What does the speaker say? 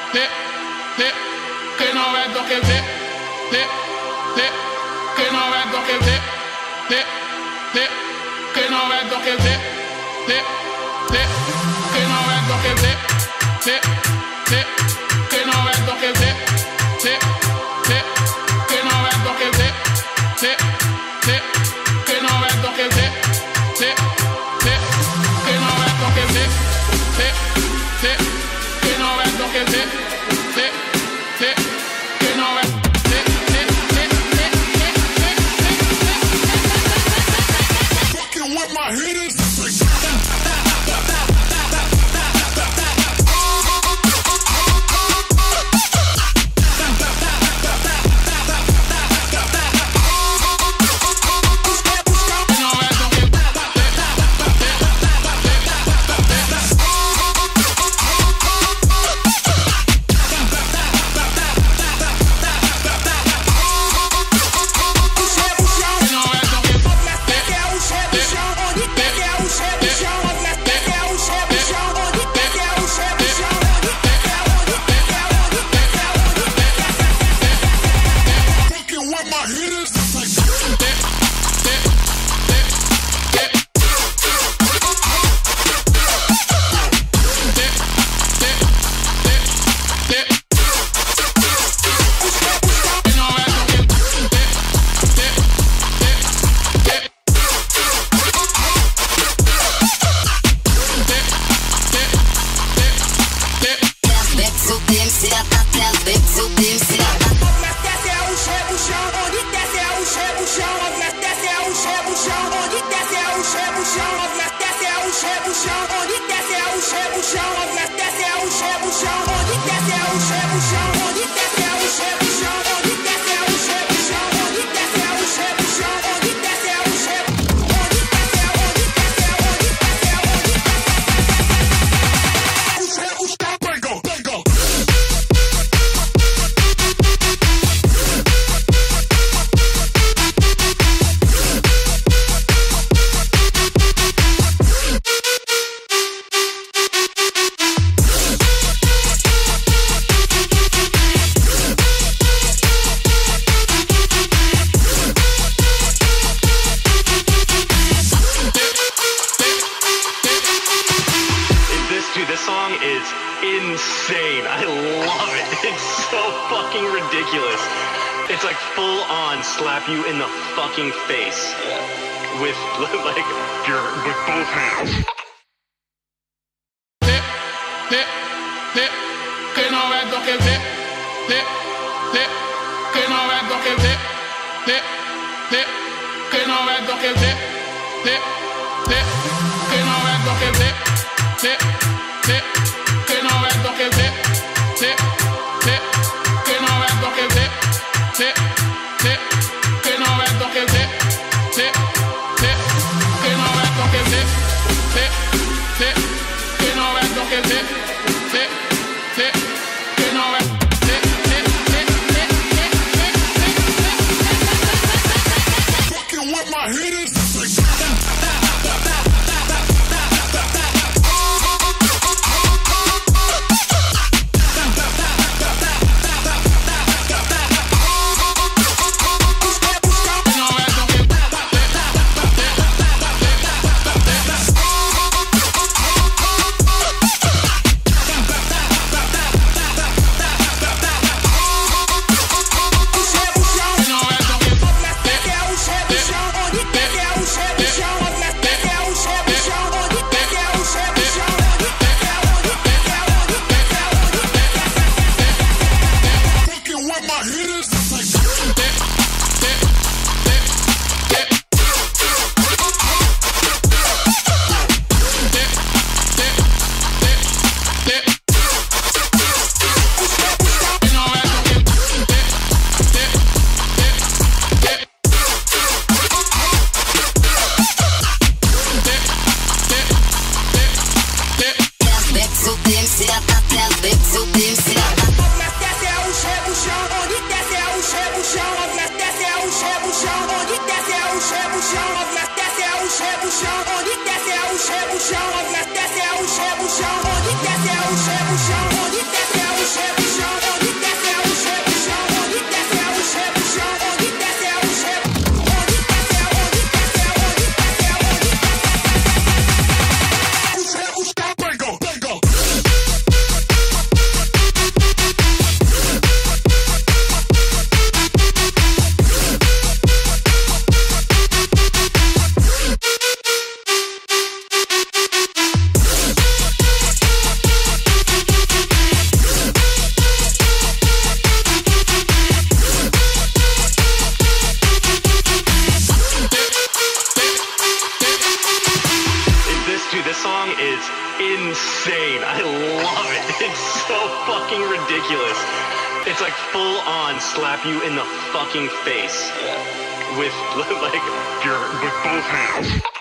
que não é do que vê, que não é do que vê, que não é do que vê, que não é do que vê, que não é do que vê, que não é do que vê, que não é do que vê, que não é do que vê, que não é do que vê, que não é. Fucking with my hitters. Insane. I love it. It's so fucking ridiculous. It's like full on slap you in the fucking face with like with both hands. Que não é do que vê, que não é do que vê, que não é do que vê, que não é do que vê, que não é do que vê, que não é do que vê, que não é do que vê, que não é do que vê, que não é do que vê, que não é. Fucking with my hitters. insane. I love it. It's so fucking ridiculous. It's like full on slap you in the fucking face with both hands.